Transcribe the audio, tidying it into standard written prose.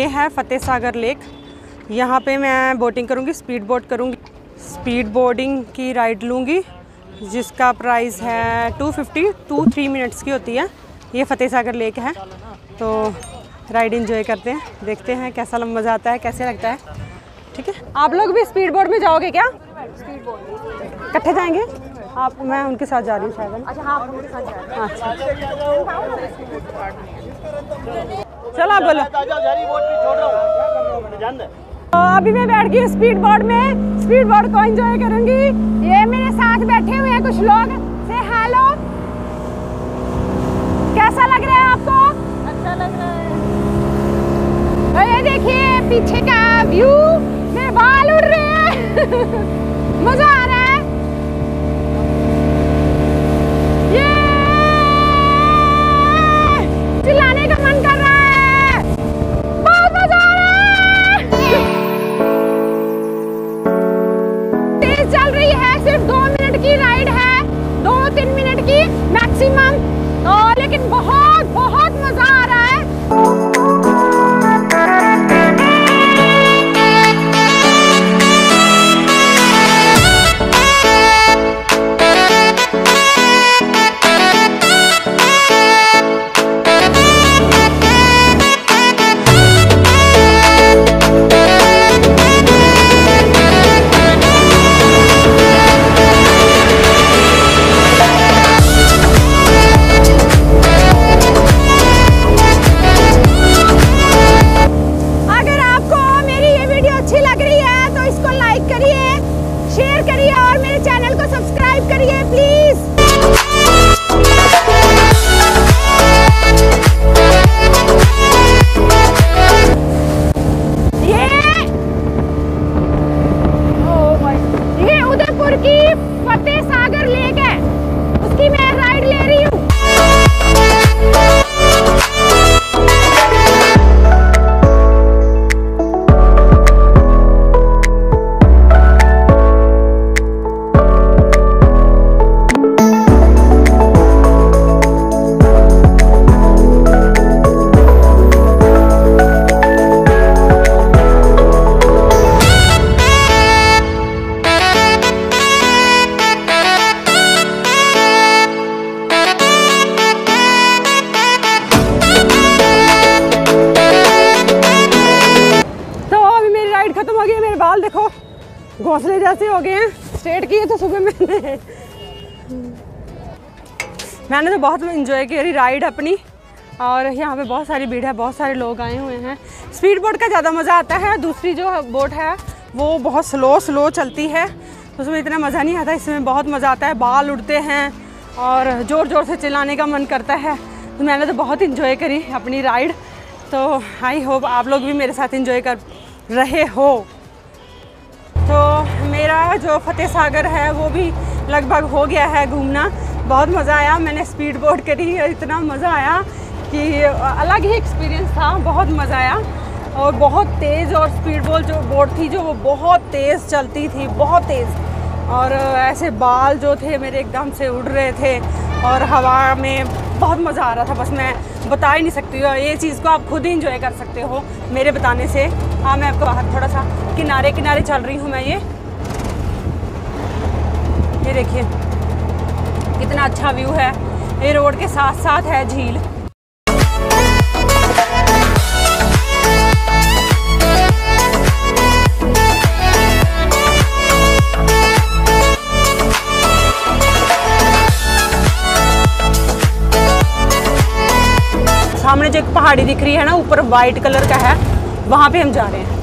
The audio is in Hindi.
है फतेह सागर लेक। यहाँ पे मैं बोटिंग करूँगी, स्पीड बोट करूँगी। स्पीड बोर्डिंग की राइड लूँगी जिसका प्राइस है 250, 2-3 मिनट्स की होती है। ये फतेह सागर लेक है, तो राइड एंजॉय करते हैं, देखते हैं कैसा मज़ा आता है, कैसे लगता है। ठीक है, आप लोग भी स्पीड बोट में जाओगे क्या? स्पीड बोट इकट्ठे जाएंगे आप? मैं उनके साथ जा रही हूँ शायद। अच्छा हाँ, आप उनके साथ जा रहे हैं। अच्छा चलो आप बोलो। तो अभी मैं बैठ गई स्पीड बोट में, स्पीड बोट को एंजॉय करूंगी। ये मेरे साथ बैठे हुए हैं कुछ लोग। से हेलो, कैसा लग रहा है आपको? अच्छा लग रहा है। तो ये देखिए पीछे का व्यू, मेरे बाल उड़ रहे हैं मजा आ रहा है। ये चिल्लाने का मन कर रहा है, बहुत मजा आ रहा है। तेज चल रही है, सिर्फ 2 मिनट की राइड है, 2-3 मिनट की मैक्सिमम, तो लेकिन बहुत बहुत मजा आ रहा है। फतेह सागर लेक है, उसकी मैं राइड ले रही हूँ। खत्म हो गई, मेरे बाल देखो घोंसले जैसे हो गए हैं, स्ट्रेट किए तो सुबह मैंने तो बहुत इंजॉय करी राइड अपनी। और यहाँ पे बहुत सारी भीड़ है, बहुत सारे लोग आए हुए हैं। स्पीड बोट का ज़्यादा मज़ा आता है, दूसरी जो बोट है वो बहुत स्लो चलती है, तो उसमें इतना मज़ा नहीं आता। इसमें बहुत मज़ा आता है, बाल उड़ते हैं और ज़ोर ज़ोर से चिल्लाने का मन करता है। तो मैंने तो बहुत इंजॉय करी अपनी राइड, तो आई होप आप लोग भी मेरे साथ इंजॉय कर रहे हो। तो मेरा जो फतेह सागर है वो भी लगभग हो गया है घूमना। बहुत मज़ा आया, मैंने स्पीड बोट करी, इतना मज़ा आया कि अलग ही एक्सपीरियंस था, बहुत मज़ा आया। और बहुत तेज़, और स्पीड बोट थी जो वो बहुत तेज़ चलती थी, बहुत तेज़। और ऐसे बाल जो थे मेरे एकदम से उड़ रहे थे और हवा में बहुत मज़ा आ रहा था, बस मैं बता ही नहीं सकती हूँ। ये चीज़ को आप खुद ही इंजॉय कर सकते हो मेरे बताने से। हाँ, मैं आपको बाहर थोड़ा सा किनारे चल रही हूँ मैं। ये देखिए कितना अच्छा व्यू है, ये रोड के साथ साथ है झील। सामने जो एक पहाड़ी दिख रही है ना, ऊपर वाइट कलर का है, वहाँ पे हम जा रहे हैं।